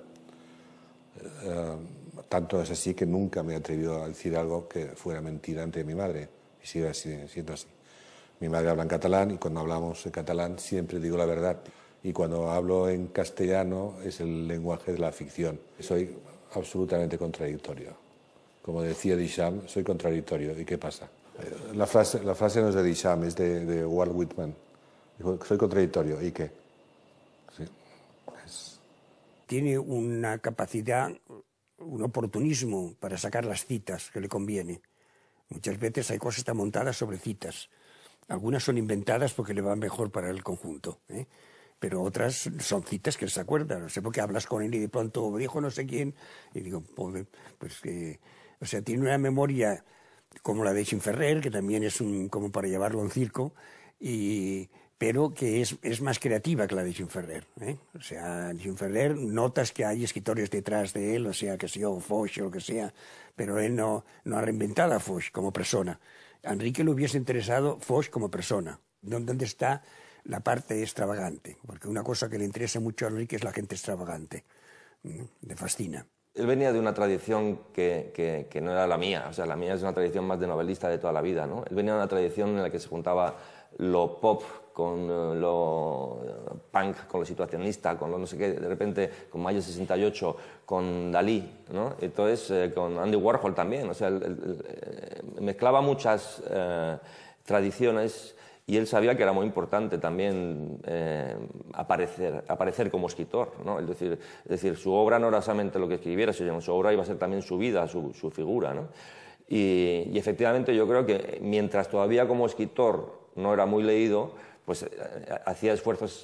Uh, tanto es así que nunca me atrevió a decir algo que fuera mentira ante mi madre, y sigue así, siendo así. Mi madre habla en catalán y cuando hablamos en catalán siempre digo la verdad. Y cuando hablo en castellano es el lenguaje de la ficción. Soy absolutamente contradictorio. Como decía Duchamp, soy contradictorio. ¿Y qué pasa? La frase, la frase no es de Duchamp, es de, de Walt Whitman. Dijo, soy contradictorio. ¿Y qué? Sí. Es... Tiene una capacidad, un oportunismo para sacar las citas que le conviene. Muchas veces hay cosas que están montadas sobre citas. Algunas son inventadas porque le van mejor para el conjunto, ¿eh? Pero otras son citas que él se acuerda. No sé por qué hablas con él y de pronto dijo no sé quién. Y digo, pobre, pues que... O sea, tiene una memoria como la de Schimferrer, que también es un, como para llevarlo a un circo, y... pero que es, es más creativa que la de Schimferrer, ¿eh? O sea, Schimferrer notas que hay escritores detrás de él, o sea, que sea Foch o lo que sea, pero él no, no ha reinventado a Foch como persona. A Enrique le hubiese interesado Foch como persona. ¿Dónde está la parte extravagante? Porque una cosa que le interesa mucho a Enrique es la gente extravagante. Le fascina. Él venía de una tradición que, que, que no era la mía, o sea, la mía es una tradición más de novelista de toda la vida, ¿no? Él venía de una tradición en la que se juntaba lo pop con lo punk, con lo situacionista, con lo no sé qué, de repente con Mayo sesenta y ocho, con Dalí, ¿no? Entonces eh, con Andy Warhol también, o sea, él, él, él mezclaba muchas eh, tradiciones y él sabía que era muy importante también eh, aparecer, aparecer como escritor, ¿no? Es decir, es decir, su obra no era solamente lo que escribiera, sino su obra iba a ser también su vida, su, su figura, ¿no? Y, y efectivamente yo creo que mientras todavía como escritor no era muy leído, pues eh, hacía esfuerzos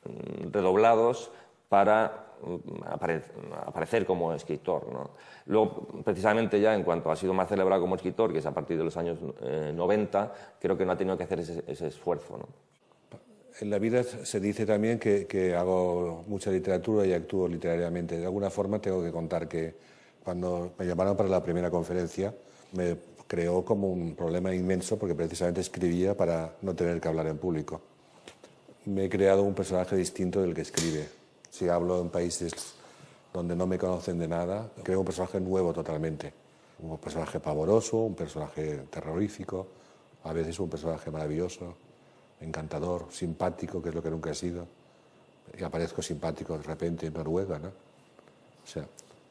redoblados para apare aparecer como escritor, ¿no? Luego, precisamente ya en cuanto ha sido más celebrado como escritor, que es a partir de los años eh, noventa, creo que no ha tenido que hacer ese, ese esfuerzo, ¿no? En la vida se dice también que, que hago mucha literatura y actúo literariamente. De alguna forma tengo que contar que cuando me llamaron para la primera conferencia me creó como un problema inmenso porque precisamente escribía para no tener que hablar en público. Me he creado un personaje distinto del que escribe. Si hablo en países donde no me conocen de nada, creo un personaje nuevo totalmente. Un personaje pavoroso, un personaje terrorífico, a veces un personaje maravilloso, encantador, simpático, que es lo que nunca he sido. Y aparezco simpático de repente en Noruega, ¿no? O sea,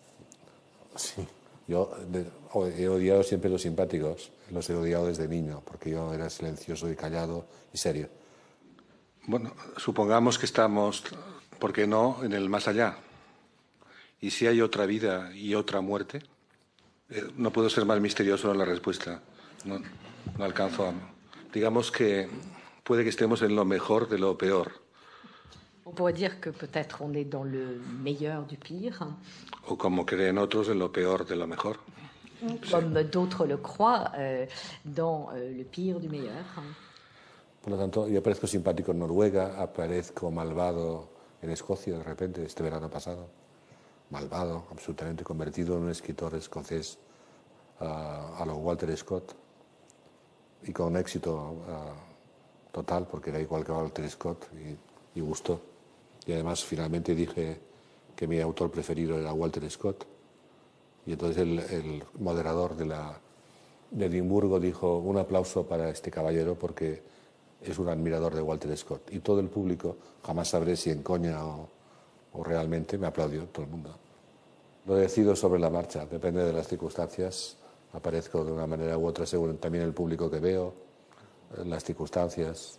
sí. Yo de, he odiado siempre los simpáticos, los he odiado desde niño, porque yo era silencioso y callado y serio. Bueno, supongamos que estamos, ¿por qué no?, en el más allá. ¿Y si hay otra vida y otra muerte? Eh, no puedo ser más misterioso en la respuesta. No, no alcanzo a... Digamos que puede que estemos en lo mejor de lo peor. On pourrait dire que peut-être on est dans le meilleur du pire. O como creen otros, en lo peor de lo mejor. Comme sí. D'autres le croient, euh, dans euh, le pire du meilleur. Por lo tanto, yo aparezco simpático en Noruega, aparezco malvado en Escocia de repente, este verano pasado. Malvado, absolutamente convertido en un escritor escocés uh, a lo Walter Scott. Y con éxito uh, total, porque era igual que Walter Scott y, y gustó. Y además finalmente dije que mi autor preferido era Walter Scott. Y entonces el, el moderador de, la, de Edimburgo dijo un aplauso para este caballero porque es un admirador de Walter Scott. Y todo el público, jamás sabré si en coña o, o realmente, me aplaudió todo el mundo. Lo decido sobre la marcha, depende de las circunstancias. Aparezco de una manera u otra según también el público que veo, las circunstancias.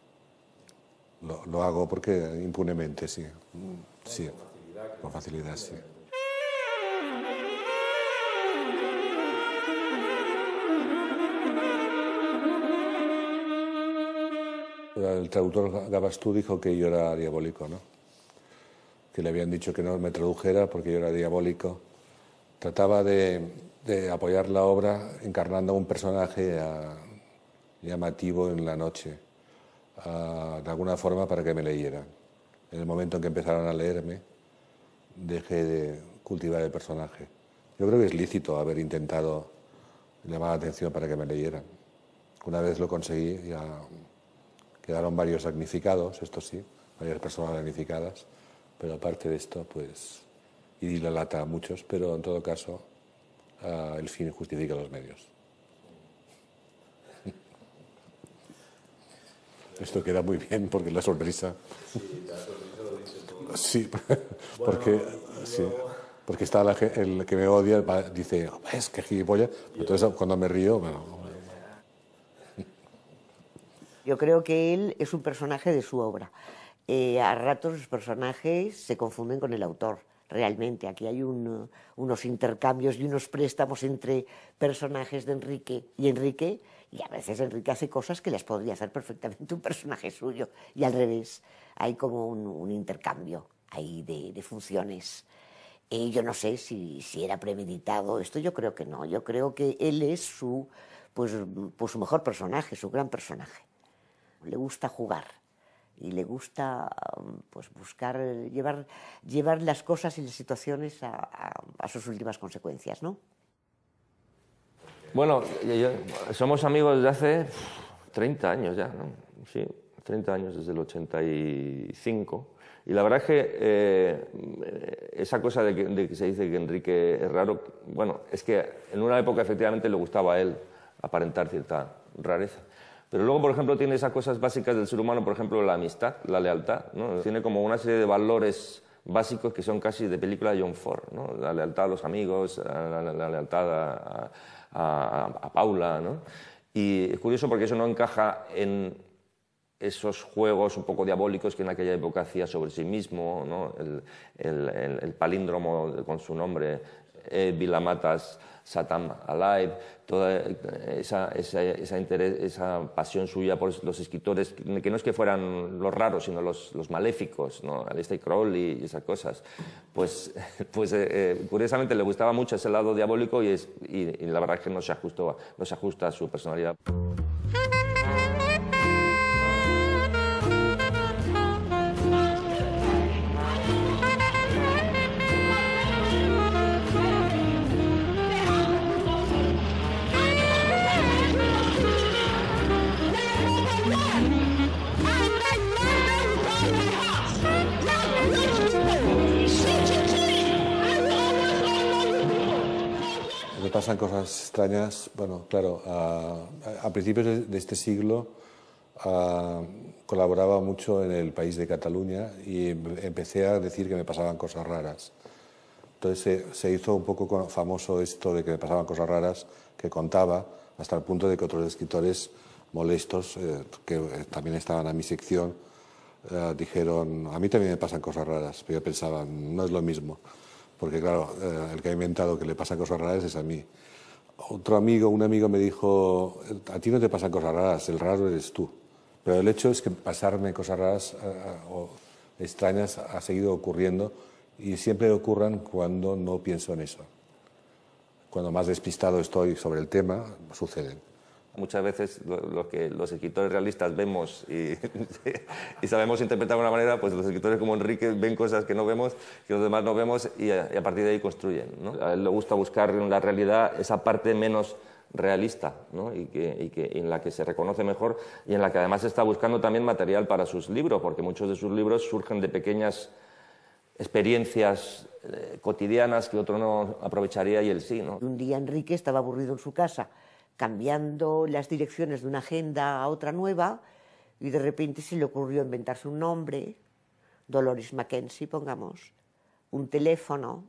Lo, lo hago porque impunemente, sí. Sí, con facilidad, sí. El traductor Gabastú dijo que yo era diabólico, ¿no? Que le habían dicho que no me tradujera porque yo era diabólico. Trataba de, de apoyar la obra encarnando a un personaje a, llamativo en la noche, a, de alguna forma para que me leyeran. En el momento en que empezaron a leerme, dejé de cultivar el personaje. Yo creo que es lícito haber intentado llamar la atención para que me leyeran. Una vez lo conseguí, ya quedaron varios damnificados, esto sí, varias personas damnificadas, pero aparte de esto, pues, y di la lata a muchos, pero en todo caso, uh, el fin justifica los medios. Esto queda muy bien porque la sonrisa... Sí, la sonrisa lo dice todo. Sí, porque, bueno, sí, porque está la, el que me odia, dice, es que gilipollas, entonces cuando me río, bueno... Yo creo que él es un personaje de su obra. Eh, a ratos los personajes se confunden con el autor, realmente. Aquí hay un, unos intercambios y unos préstamos entre personajes de Enrique y Enrique, y a veces Enrique hace cosas que las podría hacer perfectamente un personaje suyo, y al revés. Hay como un, un intercambio ahí de, de funciones. Eh, yo no sé si, si era premeditado esto, yo creo que no. Yo creo que él es su, pues, pues su mejor personaje, su gran personaje. Le gusta jugar y le gusta pues, buscar, llevar, llevar las cosas y las situaciones a, a, a sus últimas consecuencias, ¿no? Bueno, yo, yo, somos amigos desde hace treinta años ya, ¿no? Sí, treinta años, desde el ochenta y cinco. Y la verdad es que eh, esa cosa de que, de que se dice que Enrique es raro, bueno, es que en una época efectivamente le gustaba a él aparentar cierta rareza. Pero luego, por ejemplo, tiene esas cosas básicas del ser humano, por ejemplo, la amistad, la lealtad, ¿no? Tiene como una serie de valores básicos que son casi de película de John Ford, ¿no? La lealtad a los amigos, la, la, la lealtad a, a, a Paula, ¿no? Y es curioso porque eso no encaja en esos juegos un poco diabólicos que en aquella época hacía sobre sí mismo, ¿no? El, el, el, el palíndromo con su nombre, eh, Vilamatas, Satam Alive, toda esa, esa, esa, interés, esa pasión suya por los escritores, que no es que fueran los raros, sino los, los maléficos, ¿no? Aleister Crowley y esas cosas, pues, pues eh, curiosamente le gustaba mucho ese lado diabólico y, es, y, y la verdad es que no se, ajustó, no se ajusta a su personalidad. Me pasan cosas extrañas. Bueno, claro, a, a principios de, de este siglo a, colaboraba mucho en El País de Cataluña y empecé a decir que me pasaban cosas raras. Entonces se, se hizo un poco famoso esto de que me pasaban cosas raras, que contaba, hasta el punto de que otros escritores molestos, eh, que también estaban a mi sección, eh, dijeron, a mí también me pasan cosas raras, pero yo pensaba, no es lo mismo. Porque claro, eh, el que ha inventado que le pasan cosas raras es a mí. Otro amigo, un amigo me dijo, a ti no te pasan cosas raras, el raro eres tú. Pero el hecho es que pasarme cosas raras eh, o extrañas ha seguido ocurriendo y siempre ocurran cuando no pienso en eso. Cuando más despistado estoy sobre el tema, suceden. Muchas veces lo, lo que los escritores realistas vemos y, y sabemos interpretar de una manera, pues los escritores como Enrique ven cosas que no vemos, que los demás no vemos y a, y a partir de ahí construyen, ¿no? A él le gusta buscar en la realidad esa parte menos realista, ¿no? y, que, y que en la que se reconoce mejor y en la que además está buscando también material para sus libros, porque muchos de sus libros surgen de pequeñas experiencias eh, cotidianas que otro no aprovecharía y él sí, ¿no? Un día Enrique estaba aburrido en su casa, cambiando las direcciones de una agenda a otra nueva, y de repente se le ocurrió inventarse un nombre, Dolores Mackenzie, pongamos, un teléfono,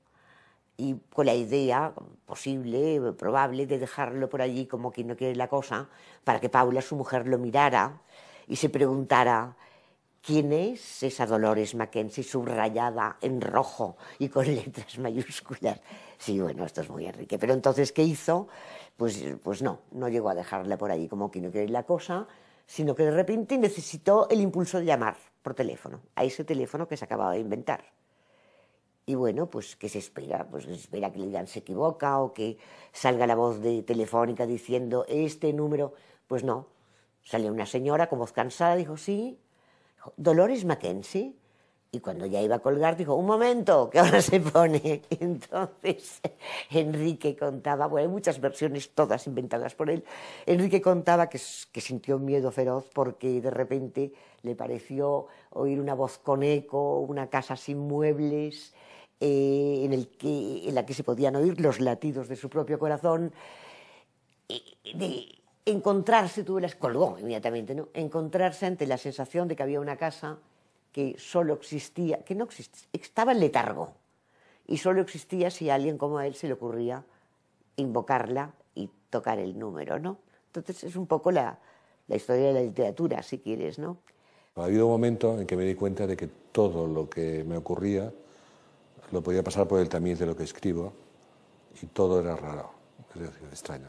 y con la idea posible, probable, de dejarlo por allí como quien no quiere la cosa, para que Paula, su mujer, lo mirara y se preguntara, ¿quién es esa Dolores Mackenzie subrayada en rojo y con letras mayúsculas? Sí, bueno, esto es muy Enrique. Pero entonces, ¿qué hizo? Pues, pues no, no llegó a dejarla por ahí como que no quiere la cosa, sino que de repente necesitó el impulso de llamar por teléfono, a ese teléfono que se acababa de inventar. Y bueno, pues ¿qué se espera? Pues se espera que le digan se equivoca o que salga la voz de telefónica diciendo este número. Pues no, salió una señora con voz cansada, dijo sí, Dolores Mackenzie, y cuando ya iba a colgar dijo, un momento, que ahora se pone. Y entonces Enrique contaba, bueno, hay muchas versiones, todas inventadas por él, Enrique contaba que, que sintió un miedo feroz porque de repente le pareció oír una voz con eco, una casa sin muebles, eh, en, el que, en la que se podían oír los latidos de su propio corazón, y de encontrarse, tuvo las colgó inmediatamente, ¿no? Encontrarse ante la sensación de que había una casa que solo existía, que no existía, estaba en letargo, y solo existía si a alguien como a él se le ocurría invocarla y tocar el número, ¿no? Entonces es un poco la, la historia de la literatura, si quieres, ¿no? Ha habido un momento en que me di cuenta de que todo lo que me ocurría lo podía pasar por el tamiz de lo que escribo y todo era raro, es decir, extraño.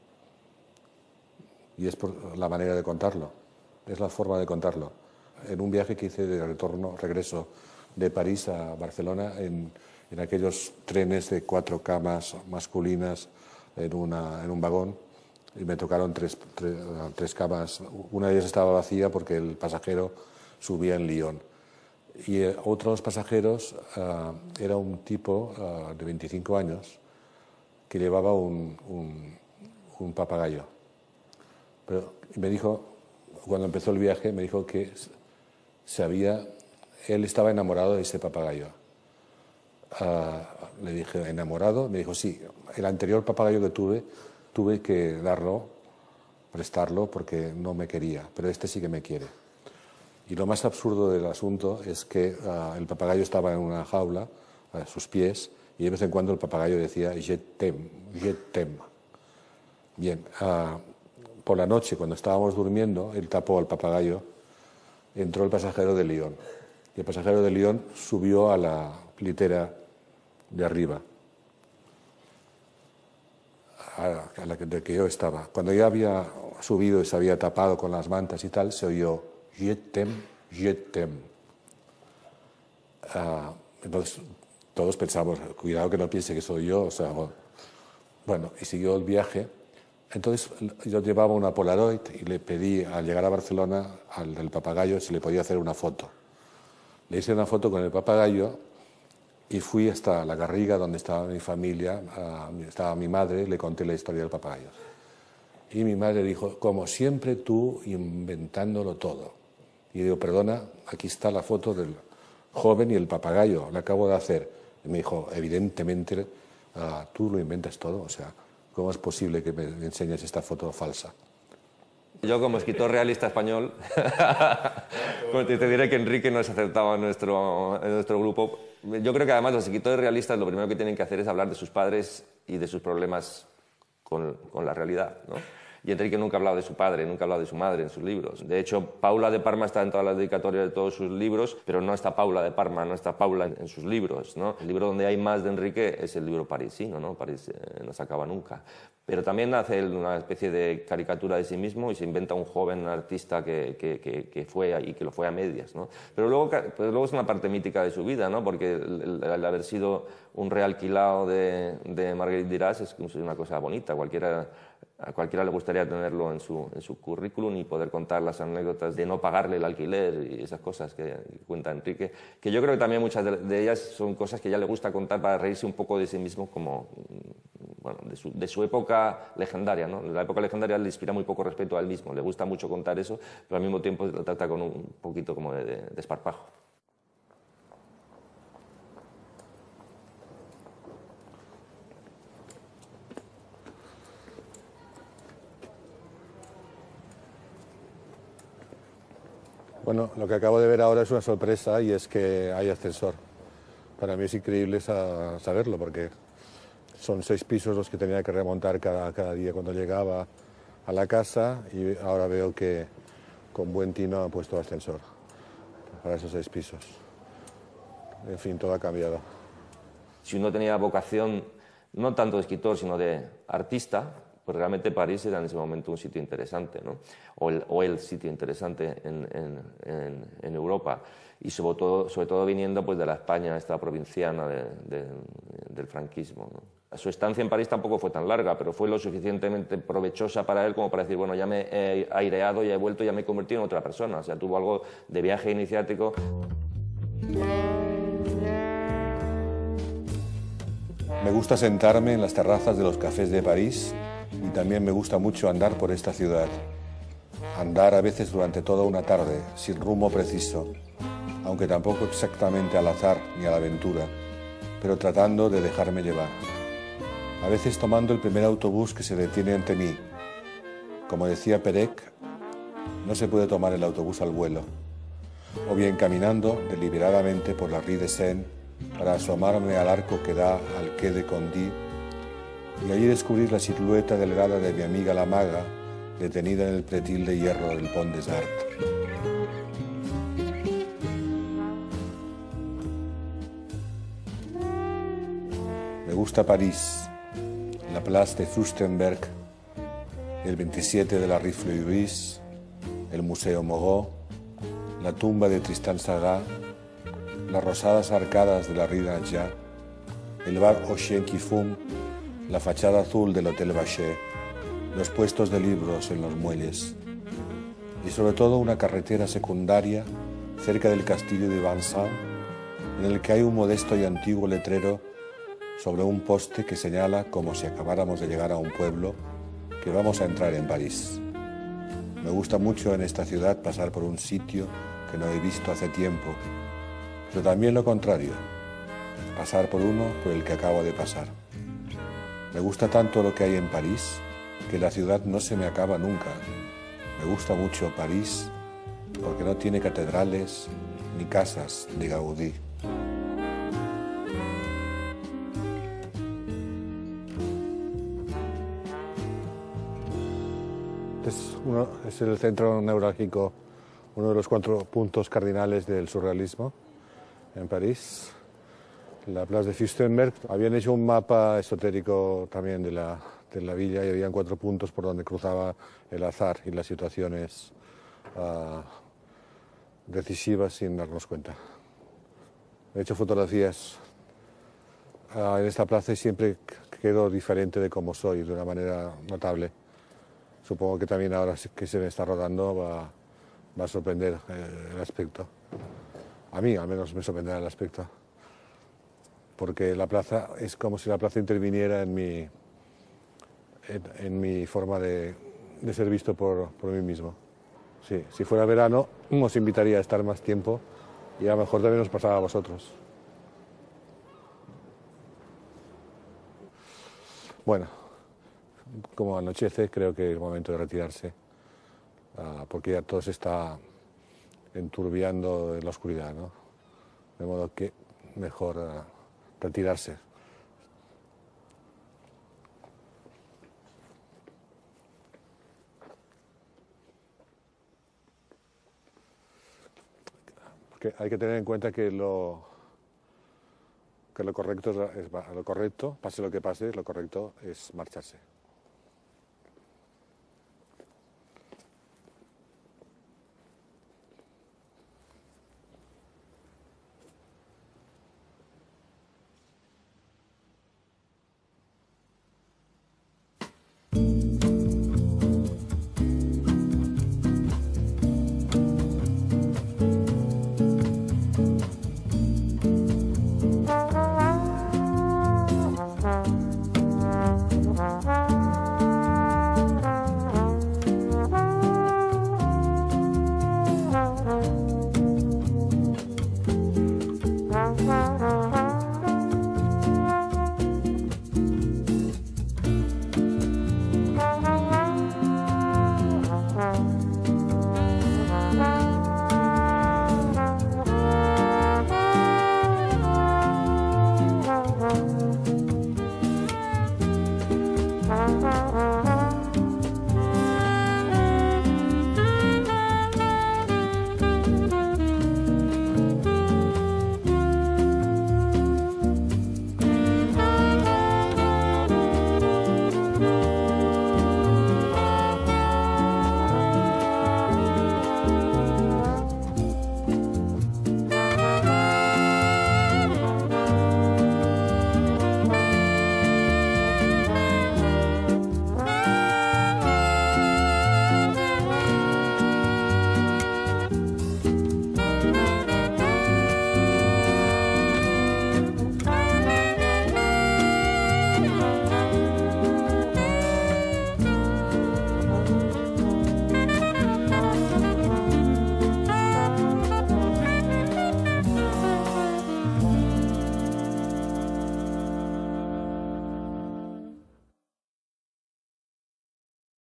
Y es por la manera de contarlo, es la forma de contarlo. En un viaje que hice de retorno, regreso de París a Barcelona, en, en aquellos trenes de cuatro camas masculinas en, una, en un vagón, y me tocaron tres, tres, tres camas. Una de ellas estaba vacía porque el pasajero subía en Lyon. Y eh, otros pasajeros uh, era un tipo uh, de veinticinco años que llevaba un, un, un papagayo. Pero me dijo, cuando empezó el viaje, me dijo que se había, él estaba enamorado de ese papagayo. Uh, le dije, ¿enamorado? Me dijo, sí, el anterior papagayo que tuve, tuve que darlo, prestarlo, porque no me quería, pero este sí que me quiere. Y lo más absurdo del asunto es que uh, el papagayo estaba en una jaula a sus pies y de vez en cuando el papagayo decía je t'aime, je t'aime. Bien, uh, por la noche, cuando estábamos durmiendo, él tapó al papagayo, entró el pasajero de Lyon. Y el pasajero de Lyon subió a la litera de arriba. a, a la que, de que yo estaba. Cuando ya había subido y se había tapado con las mantas y tal, se oyó Je t'aime, je t'aime. Uh, entonces todos pensamos, cuidado que no piense que soy yo, o sea, bueno, y siguió el viaje. Entonces yo llevaba una Polaroid y le pedí al llegar a Barcelona al del papagayo si le podía hacer una foto. Le hice una foto con el papagayo y fui hasta la Garriga donde estaba mi familia, uh, estaba mi madre, le conté la historia del papagayo. Y mi madre dijo, como siempre tú inventándolo todo. Y digo, perdona, aquí está la foto del joven y el papagayo, la acabo de hacer. Y me dijo, evidentemente uh, tú lo inventas todo, o sea, ¿cómo es posible que me enseñes esta foto falsa? Yo como escritor realista español, pues te diré que Enrique no es aceptado en nuestro, en nuestro grupo. Yo creo que además los escritores realistas lo primero que tienen que hacer es hablar de sus padres y de sus problemas con, con la realidad, ¿no? Y Enrique nunca ha hablado de su padre, nunca ha hablado de su madre en sus libros. De hecho, Paula de Parma está en todas las dedicatorias de todos sus libros, pero no está Paula de Parma, no está Paula en, en sus libros, ¿no? El libro donde hay más de Enrique es el libro parisino, ¿no? París eh, no se acaba nunca. Pero también hace una especie de caricatura de sí mismo y se inventa un joven artista que, que, que, que fue y que lo fue a medias, ¿no? Pero luego, pues luego es una parte mítica de su vida, ¿no? Porque el, el, el haber sido un realquilado de, de Marguerite Duras es una cosa bonita. Cualquiera, a cualquiera le gustaría tenerlo en su, en su currículum y poder contar las anécdotas de no pagarle el alquiler y esas cosas que, que cuenta Enrique, que yo creo que también muchas de, de ellas son cosas que ya le gusta contar para reírse un poco de sí mismo, como, bueno, de su, de su época legendaria, ¿no? La época legendaria le inspira muy poco respeto a él mismo, le gusta mucho contar eso, pero al mismo tiempo lo trata con un poquito como de, de, de esparpajo. Bueno, lo que acabo de ver ahora es una sorpresa y es que hay ascensor. Para mí es increíble saberlo porque son seis pisos los que tenía que remontar cada, cada día cuando llegaba a la casa y ahora veo que con buen tino han puesto ascensor para esos seis pisos. En fin, todo ha cambiado. Si uno tenía vocación, no tanto de escritor, sino de artista, pues realmente París era en ese momento un sitio interesante, ¿no? O, el, o el sitio interesante en, en, en, en Europa, y sobre todo, sobre todo viniendo pues, de la España, esta provinciana de, de, del franquismo, ¿no? Su estancia en París tampoco fue tan larga, pero fue lo suficientemente provechosa para él como para decir, bueno, ya me he aireado, ya he vuelto, ya me he convertido en otra persona. O sea, tuvo algo de viaje iniciático. Me gusta sentarme en las terrazas de los cafés de París y también me gusta mucho andar por esta ciudad. Andar a veces durante toda una tarde, sin rumbo preciso, aunque tampoco exactamente al azar ni a la aventura, pero tratando de dejarme llevar. A veces tomando el primer autobús que se detiene ante mí. Como decía Perec, no se puede tomar el autobús al vuelo. O bien caminando deliberadamente por la Rue de Seine para asomarme al arco que da al Quai de Condy y allí descubrir la silueta delgada de mi amiga la maga detenida en el pretil de hierro del Pont des Arts. Me gusta París, la Place de Fürstenberg, el veintisiete de la Rue Fleuris, el Museo Moreau, la tumba de Tristan Tzara, las rosadas arcadas de la Rue d'Angers, el bar Au Chien qui Fume, la fachada azul del Hotel Bachet, los puestos de libros en los muelles y sobre todo una carretera secundaria cerca del castillo de Vincennes en el que hay un modesto y antiguo letrero sobre un poste que señala, como si acabáramos de llegar a un pueblo, que vamos a entrar en París. Me gusta mucho en esta ciudad pasar por un sitio que no he visto hace tiempo, pero también lo contrario, pasar por uno por el que acabo de pasar. Me gusta tanto lo que hay en París que la ciudad no se me acaba nunca. Me gusta mucho París porque no tiene catedrales ni casas de Gaudí. Es, uno, es el centro neurálgico, uno de los cuatro puntos cardinales del surrealismo en París. La Place de Fürstenberg. Habían hecho un mapa esotérico también de la, de la villa y habían cuatro puntos por donde cruzaba el azar y las situaciones uh, decisivas sin darnos cuenta. He hecho fotografías uh, en esta plaza y siempre quedo diferente de cómo soy, de una manera notable. Supongo que también ahora que se me está rodando va, va a sorprender eh, el aspecto. A mí al menos me sorprenderá el aspecto. Porque la plaza es como si la plaza interviniera en mi, en, en mi forma de, de ser visto por, por mí mismo. Sí, si fuera verano os invitaría a estar más tiempo y a lo mejor también os pasaba a vosotros. Bueno, como anochece, creo que es el momento de retirarse, uh, porque ya todo se está enturbiando en la oscuridad, ¿no? De modo que mejor uh, retirarse. Porque hay que tener en cuenta que lo, que lo correcto es, es lo correcto, pase lo que pase, lo correcto es marcharse.